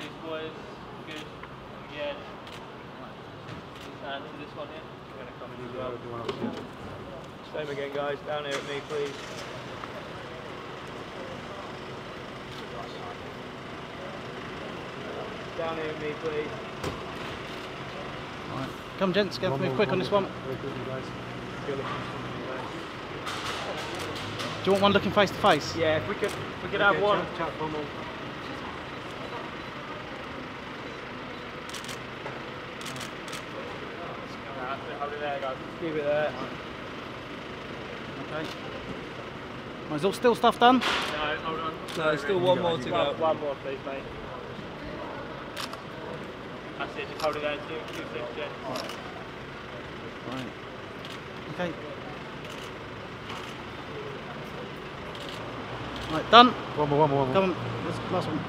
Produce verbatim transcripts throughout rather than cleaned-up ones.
Release, boys. Good. Again. And to this one here. We're going to come in as well. Same again, guys. Down here at me, please. Down here at me, please. Right. Come, gents, go move quick on this one. Do you want one looking face to face? Yeah, if we could, if we could have one. Chat, chat, one more. Hold it there, guys. Keep it there. Okay. Right, is all still stuff done? No, hold on. No, still one more to go. One, one more, please, mate. That's it. Just hold it there. Two, two, six, yeah. Right. Okay. Right, done. One more, one more, one more. Come on, let's last one.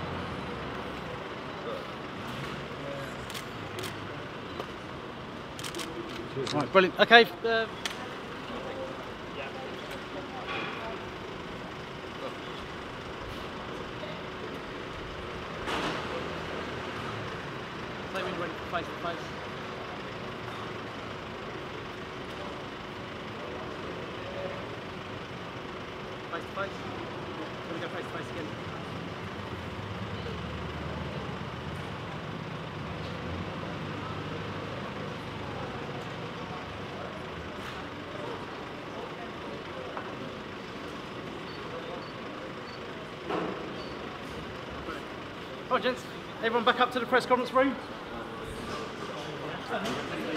Right, brilliant. Okay. Uh, Say when you're ready for face to face. Face to face. We're going to go face to face again. Right, gents, everyone back up to the press conference room.